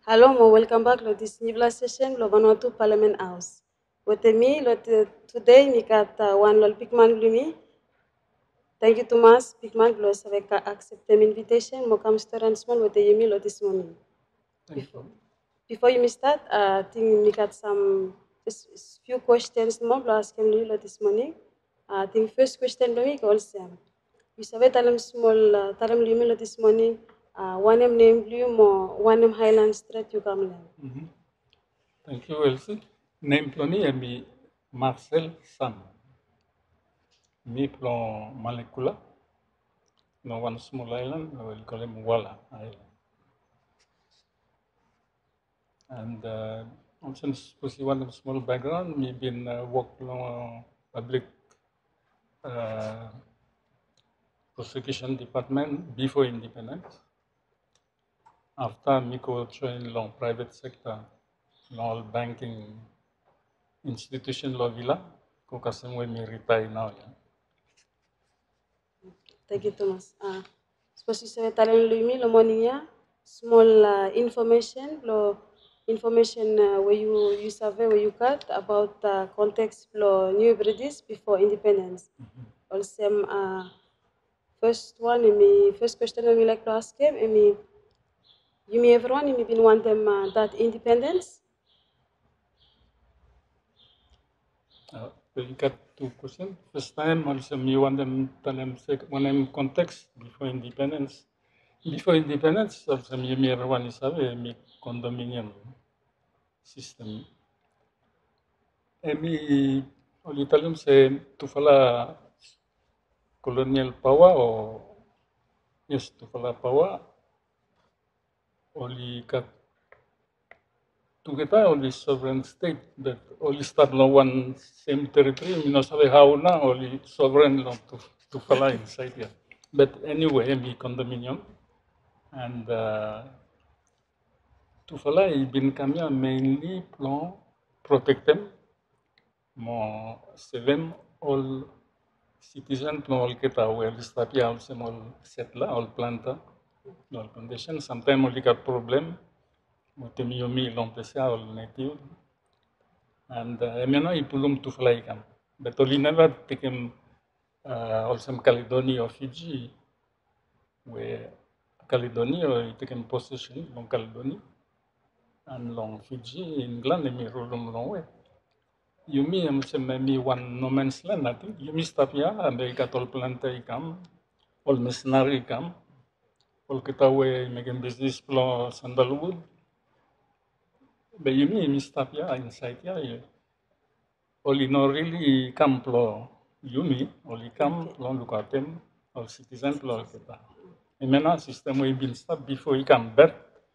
Hello, mo welcome back to this new session lo Vanuatu Parliament House. Wote mi today ni kata one lol Pigman Lumi. Thank you Thomas Pigman lo avec accept the invitation mo come student small wote yumi lo this morning. Before you start, I think we got some just few questions more lo ask him lo this morning. I think first question lo mi call Sam. You said talam small talam lumi lo this morning. One name blue mo one Highland Street you come land. Thank you, Elsie. Name ploni e mi Marcel Sam. Mi plon Malekula. No one small island, we'll call him Walla Island. And since we want a small background, me been work on public uh, prosecution department before independence. After me go join long private sector, long banking institution law villa, ko kasem me retire now. Yeah. Thank you, Thomas. Suppose you say talent lumi lo morning ya small information where you survey where you got about context lo new British before independence. Also, first question I like to ask him, you may everyone you may been want them that independence. You got two questions. First time, also me want them tell them when I'm context before independence. Before independence, also me everyone is have me condominium system. Me only tell them say to follow colonial power or yes to follow power. Only got together only sovereign state that only start no one same territory. Me no sabe how na only sovereign long to follow inside here. But anyway, me condominium and Tufala ibin kami mainly plan protect them, mo seven all citizen plan all kita well tapi all sem all settle all planta all condition sometimes only got problem mo temi yomi long pesa all native and emeno ipulum Tufala ikam but only never taken all some Caledonia or Fiji where Caledonia or taken possession long Caledonia and long Fiji England emi rulum long way. Yumi am mi one no man's land natin. Yumi stop ya Amerika tol planta ikam, all mercenary ikam, all kita we making business plo sandalwood. But yumi stop ya inside ya. All no really come plo yumi, all come plo lukatem, all citizen plo kita. Imena system we been stop before he come back.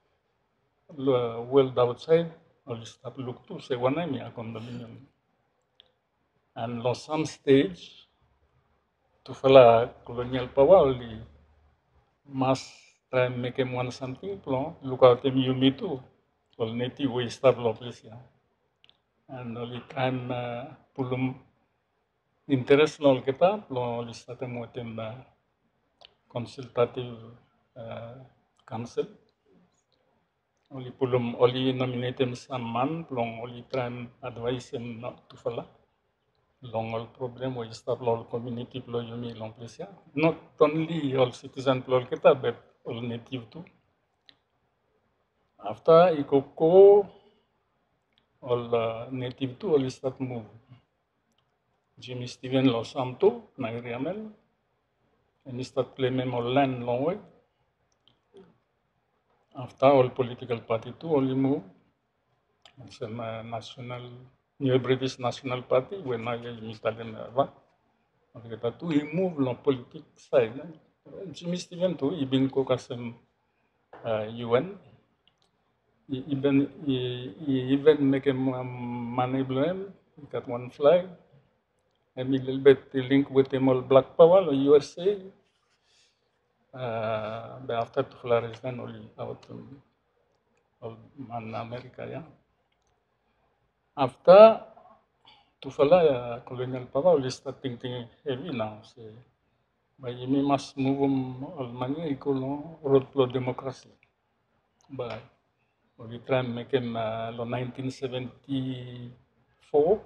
World outside, all stop look to say one name ya condominium. And on some stage, to follow colonial power only must try and make him want something plan look out him you me too all native way start place yeah. And only time pulum interest lol kita plan only start mo tem consultative council only pulum only nominate him some man plan only try and advise him not to follow long all problem we start all community plo yumi long place yeah. Not only all citizen plo kita but all native too. After ikoko all native too all start move. Jimmy Steven Losam too Nairiamel and start claiming all land long way. After all political party too only move. Some national New British National Party when I Mr. What? Kita tu he move long politics side. Jimmy Steven tu ibin ko kasem UN. He even make him money blame. He got one flag. And a little bit link with him all Black Power or USA. But after to flourish then only out all man America, yeah. After to follow colonial power, we start thinking heavy now. Say, but you must move all money equal road to democracy. But we try and make him in 1974.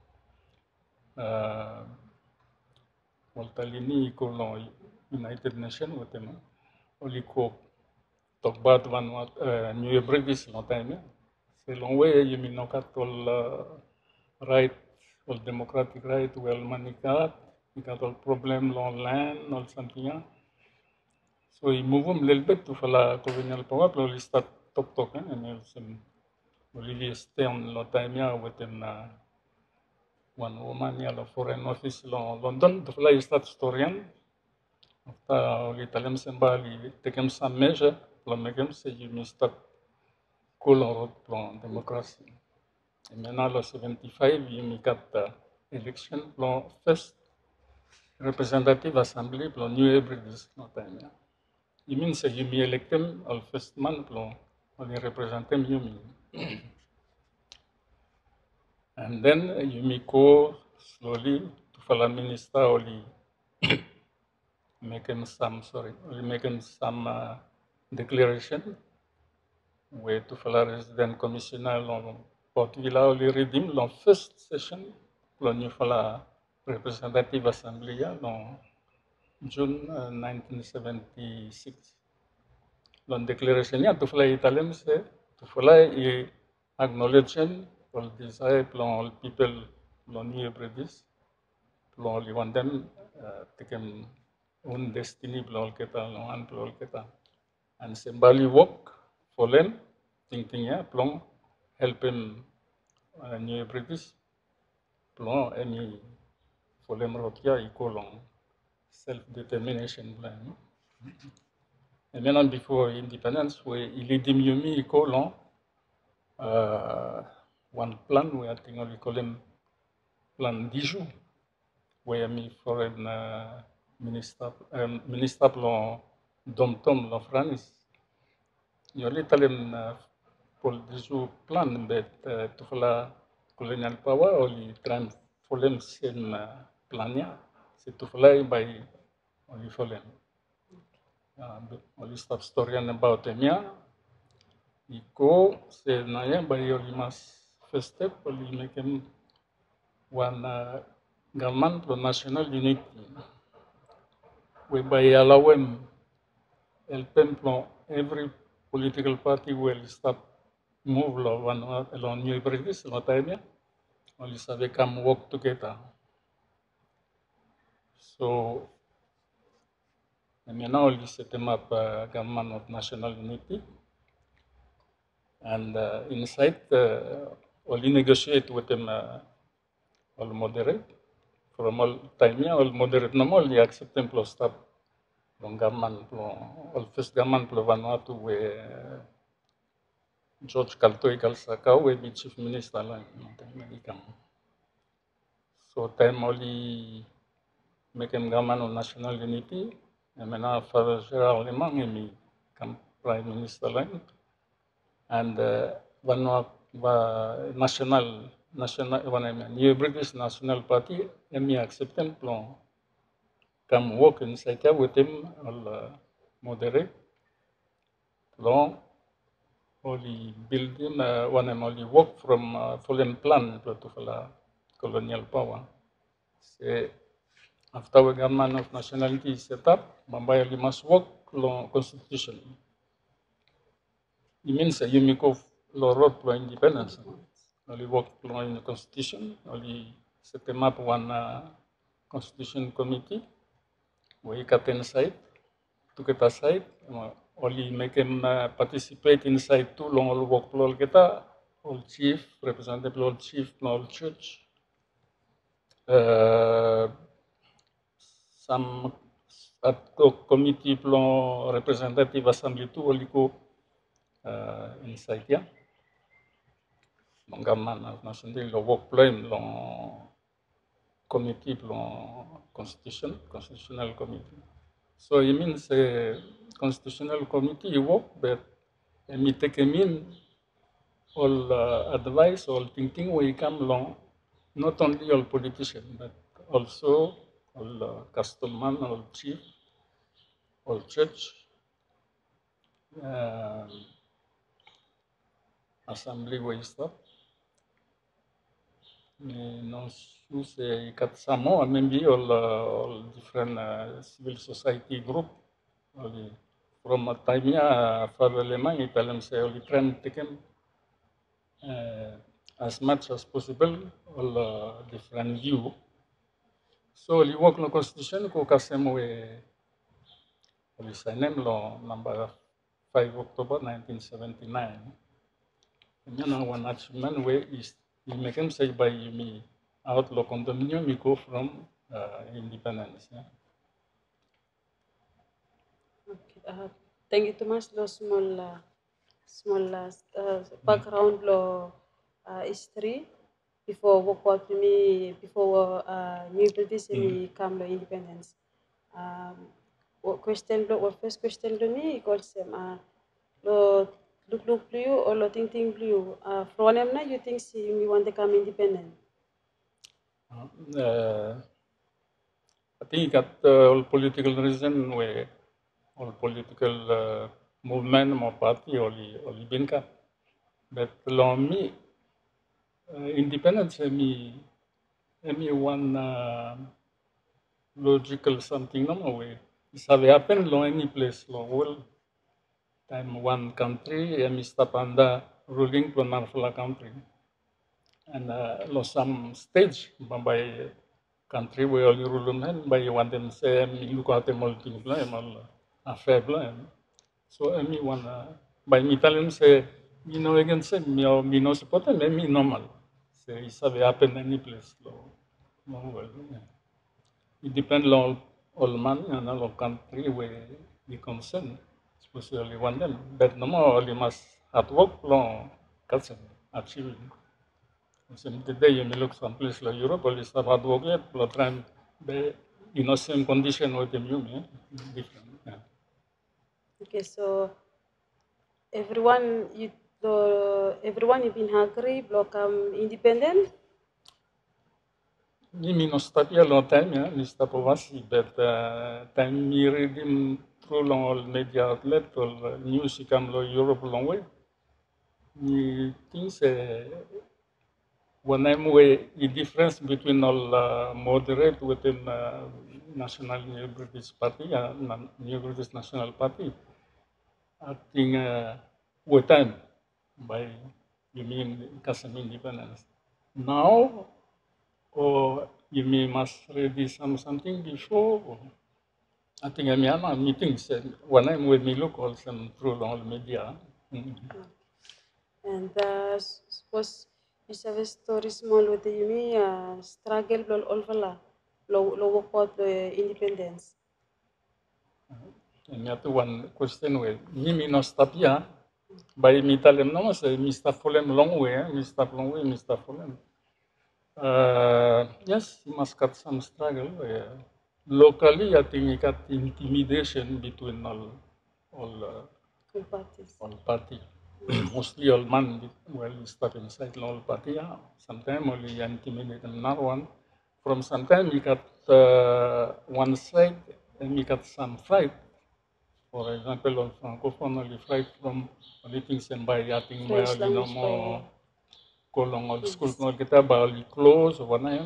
Waltalini ko long United Nations with him. Only ko talk about one what New British long time. C'est long way you mean no kat all right, all democratic right, well manikat, you got all problem long land, all something. So he move him a little bit to la colonial power, but he start talk, and some Olivier Stern long time with him. One woman ya la foreign office lo London, to fly start historian. After li talem semba li taken some measure, lo mekem se you may start cool on plan democracy. And maintenant lo 75 you may got the election plan first representative assembly plan new every this no time ya. You mean say you may elect them al first man plan only represent them you mean. And then you may go slowly to follow minister only making some declaration where to follow resident commissioner on Port Vila only redeem long first session long you follow representative assembly on June 1976. Long declaration to follow Italian say to follow acknowledgement all desire all people long new British only want them taken own destiny plol kita longan plol kita and sembali work for them thinking ya plong help him new British plong any for them rotia equal long self determination plan and then before independence we ilidim yumi equal long one plan we are thinking we call him plan Dijou where me foreign minister plong dom tom la France. Yo li talem pol disu plan bet tufla colonial power o li tran folem sen plania se tufla by only folem. Only stop story about emia. Iko se naya by only mas first step only make him one government for national unity. Whereby allow him help him every political party will stop move along New British no time only they come work together. So now only set them up government of national unity and inside only negotiate with them all moderate from all time all moderate no more they accept them plus stop from government all first government plus Vanuatu where George Kaltoi Kalsakau will be chief minister so time only make him government of national unity and now Father Gerald Lemang him become prime minister line and national New British National Party me accept him plan come work inside with him all moderate plan only build him one and only work from foreign plan to colonial power. Say after the government of nationality is set up, Mumbai only must work law constitution. It means you make of law road for independence. Only work law in the constitution, only set them up one constitution committee where you can inside to get aside. Only make them participate inside too long all work all kita all chief representative all chief all church some committee plan representative assembly too only go inside ya government national lo work plan long committee plan constitutional committee. So it means constitutional committee you work, but me take in all advice, all thinking when you come along, not only all politicians, but also all customers, all chief, all church, assembly way stuff. No shoes ikat samo, maybe all different civil society group. Only from a time father lemang italim say only trying to take as much as possible all different view. So li work no constitution ko kasem we Polisainem law number 5 October 1979. And one achievement where is you make him say by me outlaw condominium you go from independence. Yeah. Okay. Thank you too much. Lo small background lo history before what me before New British me come lo independence. Question lo first question lo me equals lo look blue or lo think blue. From them na you think see me want to come independent. I think that all political reason where all political movement more party only been ka. But long me independence me one logical something no way. It's have happened long any place long world. Time one country stop under ruling to another country. And some stage by country where you rule by one them say you got a multiple a fair blame. So one by me tell him say me no again say me no support me normal. Say it's have happen any place. No, well, yeah. It depends on all man and all country where we concern, especially one them. But no more only must at work long cousin achieve. Today you may look someplace like Europe, or start hard work yet, but trying be in the same condition with them, different. Yeah. Okay, so everyone everyone you been hungry block independent. Me no stop here long time, yeah, me stop overseas, but time me reading through long all media outlet or news come lo Europe long way. Me things when I'm way the difference between all moderate within National New British Party and New British National Party. I think with time by you mean Kassim independence. Now or you may must ready something before. Or, I think I mean meetings when I'm with me look also through all media. And suppose you have a story small with you struggle all lo work out the independence. And yet one question with me no stop here. By me tell them no, say Mr. Fulham long way, Mr. Long way, Mr. Fulham. Yes, you must got some struggle. Locally, I think you got intimidation between All parties. all party. Mostly all man well stuck inside all party. Yeah. Sometimes only intimidate another one. From sometimes you got one side and you got some fight. For example, on Francophone only fight from only things and by yating by French only no language more kolong all school yes. no kita by only close or one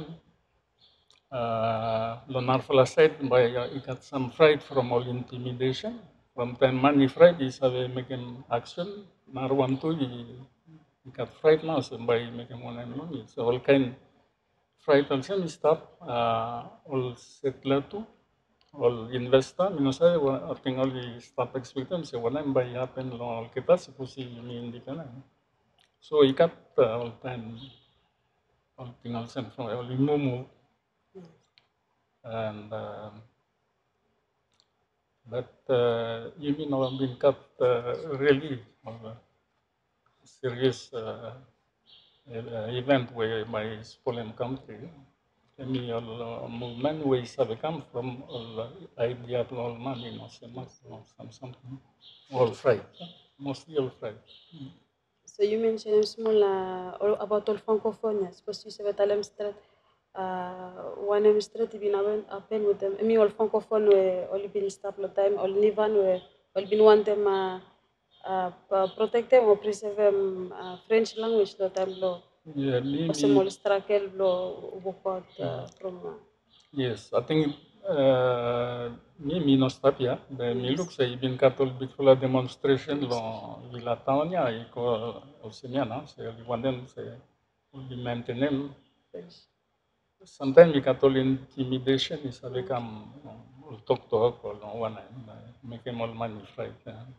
Lonarfala said by he got some fright from all intimidation. From time money fright is have making action. Now one two he got fright now so by making one and money. So all kind fright also stop all settler too. All investor, saya I think only stop expecting so when I'm by happen all kita suppose me independent. So he got all time all thing also from only move and but you mean I've been cut really serious event where my Poland country. I mean, all movement where have come from all idea of all money, no, something all fried, mostly all fried. So you mentioned small about all francophones. Suppose you say talem straight. One of straight been happen with them. Me all francophone we all been stop the time. All Nivan we all been want them protect them or preserve them French language lo time lo Yeah, me, osemol strakel lo ubukot from yes, I think mi nostapia, mi look yes. sa ibin katol bikula demonstration lo vila tawnya iko osemiana se wanden se di maintenem. French. Sometimes mi katol intimidation is sabi kam tok tok ko lo wana make em all money right.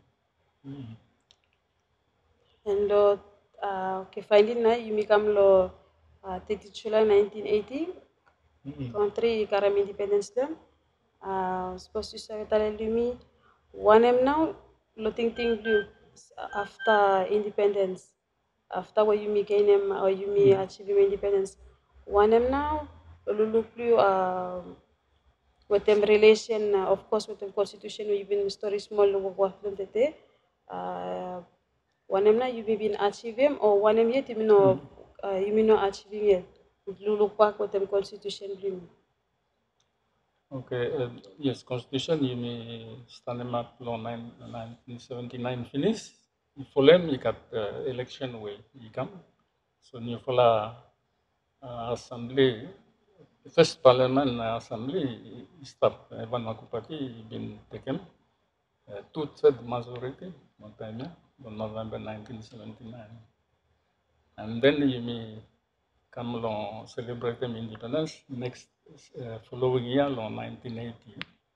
And lo okay finally na yumi kam lo 30 July 1980 country karam independence them supposed to say tale lumi one em now lo ting ting do after independence after what you gain them or you achieve your independence one em now lulu plus with them relation of course with them constitution we been story small what them tete one em now you been achieve him or one em yet you know achieving it lulu pak with them constitution blue. Okay, yes, Constitution ini stanemat law 1979 finish. Folem ikat election way ikam. So ni fola assembly first parliament assembly start Evan Makupati been taken two-third majority one time on November 1979. And then you may come along celebrate them independence next following year on 1980.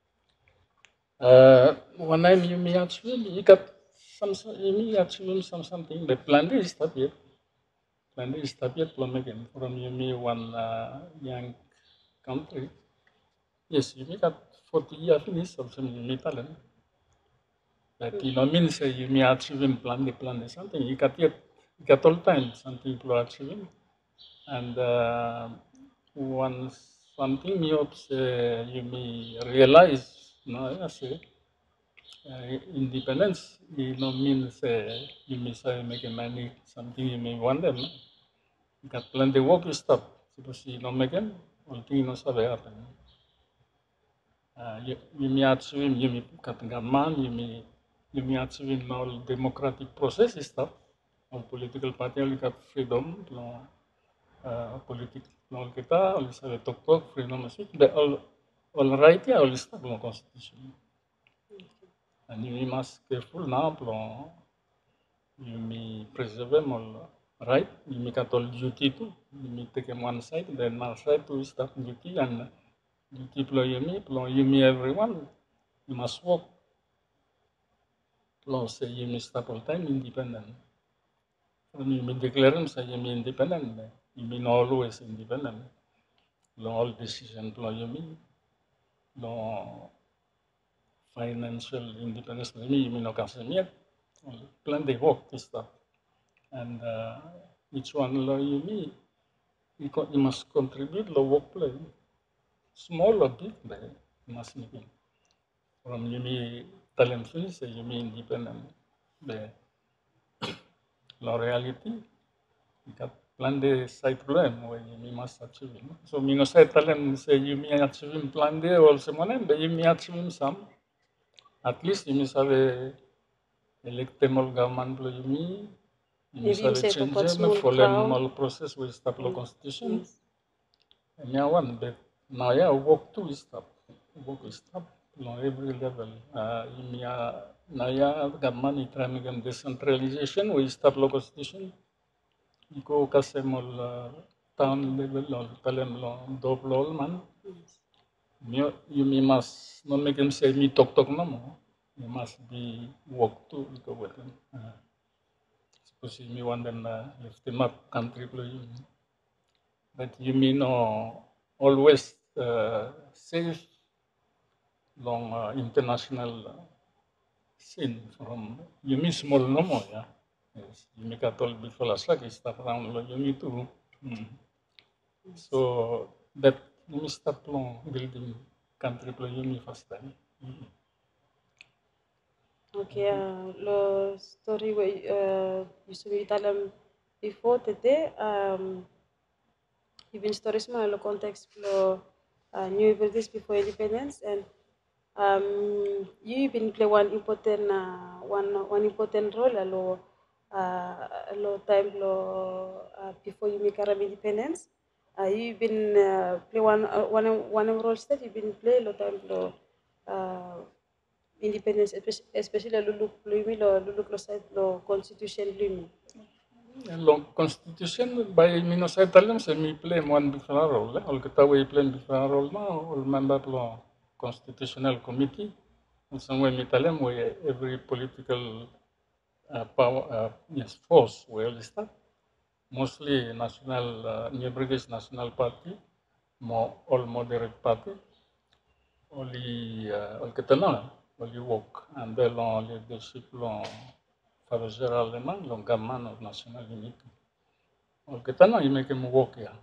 One time you may actually you got you may actually something the plan is stop yet. Plan is stop yet again from you may one young country. Yes, you may got 40 years finish of some you may talent. But you know means you may achieve plan is something you got all time something people are achieving. And once something you you may realize no I say independence you know means you may say make money something you may want them you got plenty work you stop suppose you know make them one thing you know sabe happen you may achieve you may cut man you may achieve all democratic process stuff all political party you got freedom no politik nol kita oleh sabe tok freedom of speech but all right ya oleh stuff no constitution and you must careful now you may preserve all right you may cut all duty too you may take them one side then one side to start duty and duty you may everyone you must work say you may stop all time independent when you may declare them say you may independent you may not always independent all decision you may no financial independence you may not have yet plenty work to start and each one you may you must contribute the workplace small or big but you must make it from you may talent finish you may independent the reality you got plenty side problem where you must achieve so me no say talent say you may achieve plenty also but you may achieve some at least you may have electable government you may Maybe have say to change put small for crowd. all process with stop law constitution Yes. and now one but now yeah work too is stop work is stop on every level you may now yeah government is trying to decentralization with stop law constitution iko kasi mo town level or talem lo double man you must not make them say me talk no more you must be work too iko with them suppose you want them lift them up country but you mean always safe long international scene from you mean small no more yeah yes you make a toll before last like stuff around you need to so that you start long building country you need first time Okay, lo story we you sabi talam before today even stories mo lo context lo new British before independence and you been play one important one important role lo time before you make Arab independence. You've been play one role that you've been play lo time uh, independence, especially lo look lo side lo constitution lumi. La Constitution by Minnesota se mi play one different role. All kita we play different role na all member la Constitutional Committee. And somewhere mitalem we every political power yes force we all start. Mostly national New British National Party, more all moderate party. Only all kita na only work and then long leadership long Father Gerald Leman long government of national unity. All kita na make him work ya.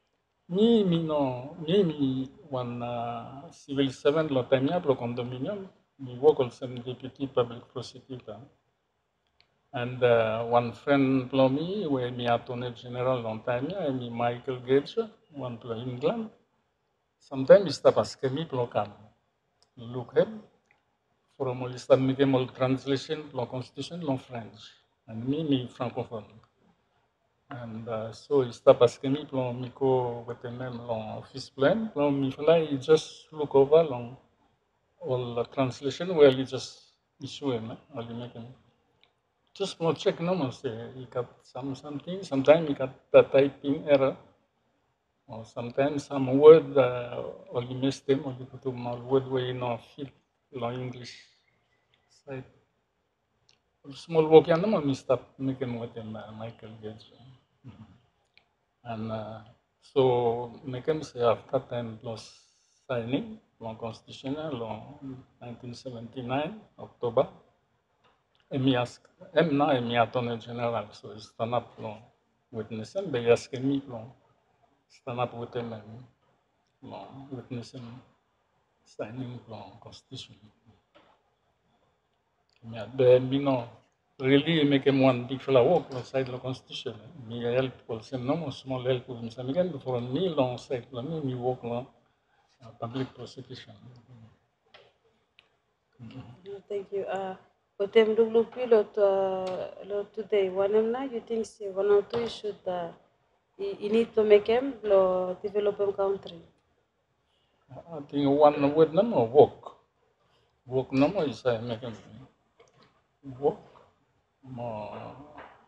Mi one civil servant lo time lo condominium, mi work also deputy public prosecutor. And one friend lo me, we mi attorney general long time mi Michael Gage, one to England. Sometimes está paske mi lo kam. Look him, from allista mi ke mol translation lo constitution lo French. And mi francophone. And so está paske mi plon mi ko wete même long office plan, plon mi fly just look over long all the translation where you just issue him, or you make him. Just more check no more say you got something, sometimes you got the typing error, or sometimes some word or you missed them, or you put them all word where you know fit long English side. Small work yan naman mi stop making with him Michael Gates. And so McKinsey after time plus signing long constitutional long 1979 October. Emi ask emi attorney general so stand up long witness him. They ask me long stand up with him and long witness him signing long constitution. Me no really make him one big fella work outside the constitution. Me help also no small help with him. Again for me long side me work long public prosecution. Thank you. Otem luglupi lo today. One na you think say one or two you should you need to make him lo developing country. I think one word no work. Work no is make him work more.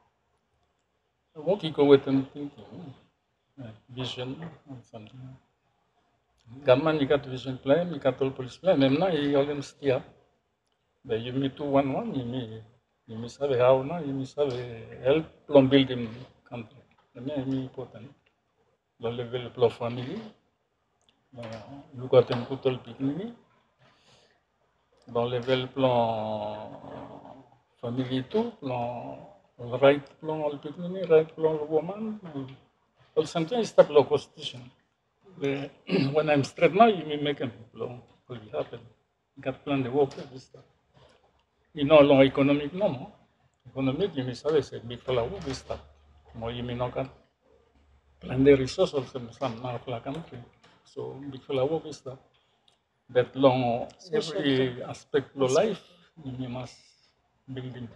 Work equal with him thinking, vision and something. Gaman you got vision plan, you got all police plan. Même na you all them still. But you meet to one, you may have how na, you may have help long building country. That's important. Lo level of family, you got them put all picnic. Dans level plan family too, plan right plan all picnic, right plan woman. All sometimes step law constitution. When I'm straight now, you may make a plan will happen. Got plan the work this stuff. You know, long economic no more. Economic you may say big fella work this stuff. More you may not got plan the resource also some now for country. So big fella work this stuff. That long every aspect of life you must building.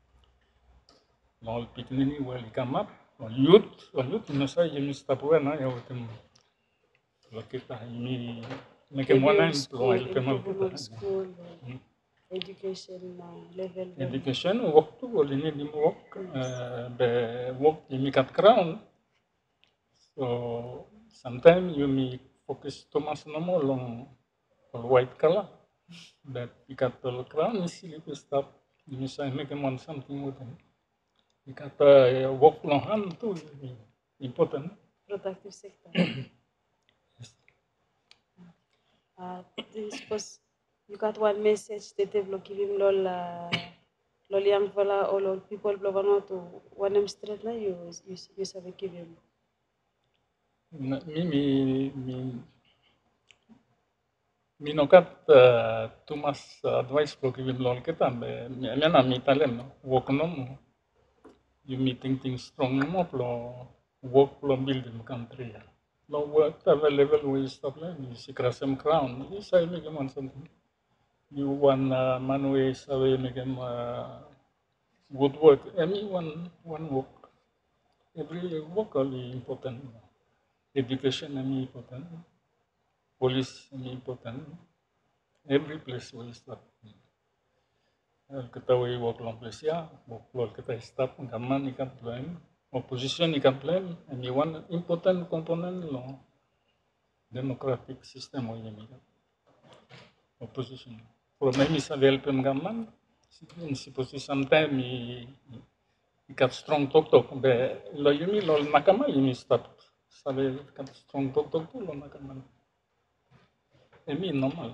Long picnic where you come up. Youth, you know, say you must stop where now you have to look at me. Make a one and School, improvement school, education level. Education work too, or you need work. The work you make at crown. So sometimes you may focus too much no more on white color. But you got the crown is little stuff. You may say make them want something with them. You got work long hand too. Important. Productive sector. This was you got one message that they will give him lol young fella or lol people blow to one them straight na you have give him. Mi no kat too much advice for give him lol kita. Mi na mi talem no work no mo. You meeting things strong no mo plo work plo building country. No work level we stop like you see crasem crown. You say me come on something. you want Manuel sabe megem good work. Any one work. Every work is important. Education is important. Police is important. Every place will start. Kita way work long place ya, work kita start gaman ikan plan, opposition ikan plan, and one important component lo democratic system o yemi opposition. From any savel pem gaman, si posi sometime ikat strong tok be lo yemi lo nakama yemi start savel ikat strong tok lo nakama. Emi normal.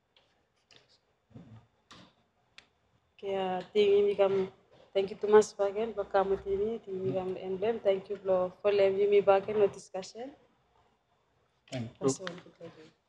Kaya thank you Thomas bagen for kamu timi emblem. Thank you for having me back in the discussion. Thank you.